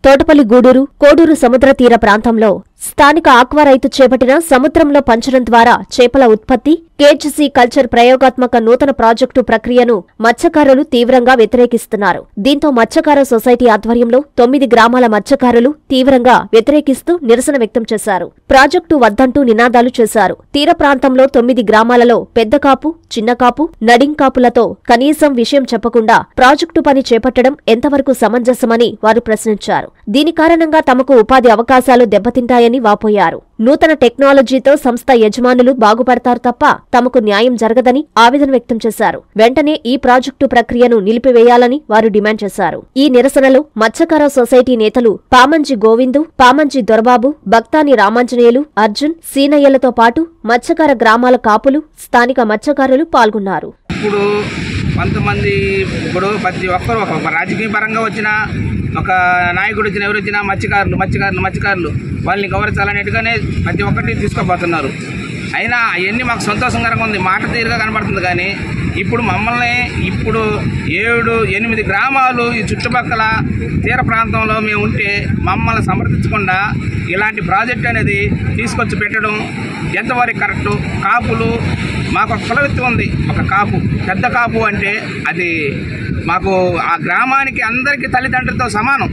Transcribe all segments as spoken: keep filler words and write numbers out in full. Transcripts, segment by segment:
తోటపల్లి గూడూరు, కోడూరు సముద్ర తీర ప్రాంతంలో స్థానిక ఆక్వా రైతు చేపట్టిన సముద్రంలో పంచడం ద్వారా చేపల ఉత్పత్తి కేజీసీ కల్చర్ ప్రయోగాత్మక నూతన ప్రాజెక్టు ప్రక్రియను మత్స్యకారులు తీవ్రంగా వ్యతిరేకిస్తున్నారు. దీంతో మత్స్యకార సొసైటీ ఆధ్వర్యంలో తొమ్మిది గ్రామాల మత్స్యకారులు తీవ్రంగా వ్యతిరేకిస్తూ నిరసన వ్యక్తం చేశారు. ప్రాజెక్టు వద్దంటూ నినాదాలు చేశారు. తీర ప్రాంతంలో తొమ్మిది గ్రామాలలో పెద్ద కాపు, చిన్న కాపు, నడింకాపులతో కనీసం విషయం చెప్పకుండా ప్రాజెక్టు పని చేపట్టడం ఎంతవరకు సమంజసమని వారు ప్రశ్నించారు. దీని కారణంగా తమకు ఉపాధి అవకాశాలు దెబ్బతింటాయని వాపోయారు. నూతన టెక్నాలజీతో సంస్థ యజమానులు బాగుపడతారు తప్ప తమకు న్యాయం జరగదని ఆవేదన వ్యక్తం చేశారు. వెంటనే ఈ ప్రాజెక్టు ప్రక్రియను నిలిపివేయాలని వారు డిమాండ్ చేశారు. ఈ నిరసనలో మత్స్యకార సొసైటీ నేతలు పామంజి గోవిందు, పామంజి దొరబాబు, భక్తాని రామాంజనేయులు, అర్జున్, సీనయ్యలతో పాటు మత్స్యకార గ్రామాల కాపులు, స్థానిక మత్స్యకారులు పాల్గొన్నారు. ఇప్పుడు కొంతమంది ఇప్పుడు ప్రతి ఒక్కరు ఒక రాజకీయ పరంగా వచ్చిన ఒక నాయకుడు వచ్చిన ఎవరు వచ్చినా మత్స్యకారులు మత్స్యకారులు మత్స్యకారులు వాళ్ళని గౌరవించాలనేట్టుగానే ప్రతి ఒక్కటి తీసుకోబోతున్నారు. అయినా అవన్నీ మాకు సంతోషంగా ఉంది, మాట తీరుగా కనబడుతుంది. కానీ ఇప్పుడు మమ్మల్ని ఇప్పుడు ఏడు ఎనిమిది గ్రామాలు ఈ చుట్టుపక్కల తీర ప్రాంతంలో మేము ఉంటే మమ్మల్ని సమర్థించకుండా ఇలాంటి ప్రాజెక్ట్ అనేది తీసుకొచ్చి పెట్టడం ఎంతవరకు కరెక్టు? కాపులు మాకు ఒక కులవృత్తి ఉంది, ఒక కాపు పెద్ద కాపు అంటే అది మాకు ఆ గ్రామానికి అందరికీ తల్లిదండ్రులతో సమానం.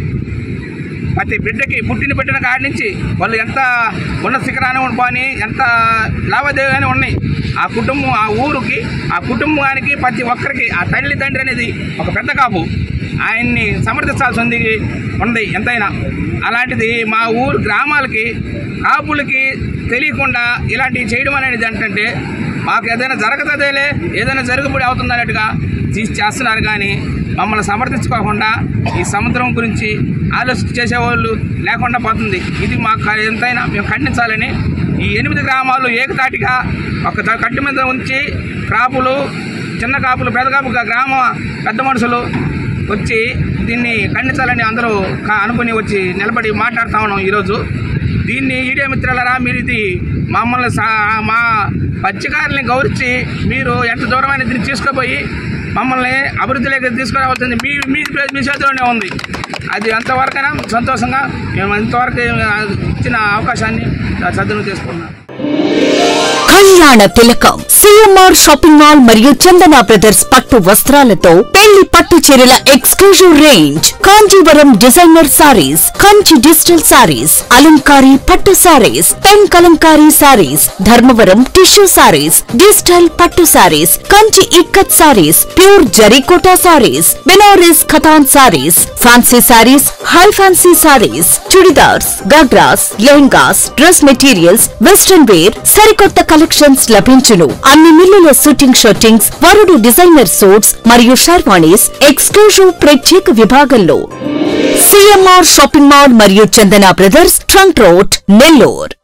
ప్రతి బిడ్డకి పుట్టిన బిడ్డన కాడి నుంచి వాళ్ళు ఎంత ఉన్న శిఖరాన్ని ఉండిపోని ఎంత లావాదేవీగానే ఉన్నాయి. ఆ కుటుంబం ఆ ఊరికి ఆ కుటుంబానికి ప్రతి ఒక్కరికి ఆ తల్లి తండ్రి అనేది ఒక పెద్ద కాపు, ఆయన్ని సమర్థించాల్సి ఉంది ఉంది ఎంతైనా. అలాంటిది మా ఊరు గ్రామాలకి కాపులకి తెలియకుండా ఇలాంటివి చేయడం అనేది ఏంటంటే మాకు ఏదైనా జరగదేలే ఏదైనా జరుగుబడి అవుతుంది అన్నట్టుగా తీసి చేస్తున్నారు. కానీ మమ్మల్ని సమర్థించుకోకుండా ఈ సముద్రం గురించి ఆలోచన చేసేవాళ్ళు లేకుండా పోతుంది. ఇది మాకు ఎంతైనా మేము ఖండించాలని ఈ ఎనిమిది గ్రామాలు ఏకతాటిగా ఒక కట్టి మీద ఉంచి కాపులు, చిన్న కాపులు, పెద్ద కాపు గ్రామ పెద్ద మనుషులు వచ్చి దీన్ని ఖండించాలని అందరూ అనుకుని వచ్చి నిలబడి మాట్లాడుతూ ఉన్నాం. ఈరోజు దీన్ని ఈడియో మిత్రులరా, మీరు ఇది మమ్మల్ని మా మత్స్యకారుల్ని గౌరవించి మీరు ఎంత దూరమైన దీన్ని తీసుకుపోయి మమ్మల్ని అభివృద్ధిలోకి తీసుకురావాల్సింది మీ మీ మీ చేతిలోనే ఉంది. అది అంతవరకైనా సంతోషంగా మేము ఇంతవరకు ఇచ్చిన అవకాశాన్ని సద్వినియోగం చేసుకున్నాం. కళ్యాణ తిలకం సిఎంఆర్ షాపింగ్ మాల్ మరియు చందన బ్రదర్స్ పట్టు వస్త్రాలతో పెళ్లి పట్టు చీరల exclusive range, Kanjeevaram designer saris, Kanchi digital saris, Alankari పట్టు saris, pen Kalamkari saris, Dharmavaram tissue saris, digital పట్టు saris, Kanchi ikkat saris, pure Zarikota saris, Banaras Katan saris, fancy saris, high fancy saris, churidars, ghagras, lehengas, dress materials, western wear, సరికొత్త కలెక్షన్స్ లభించును. అన్ని మిల్లుల షూటింగ్ షర్టింగ్స్, వరుడు డిజైనర్ సూట్స్ మరియు షర్వాణీస్ ఎక్స్క్లూజివ్ ప్రత్యేక విభాగంలో. సిఎంఆర్ షాపింగ్ మాల్ మరియు Chandana brothers, trunk road, Nellore.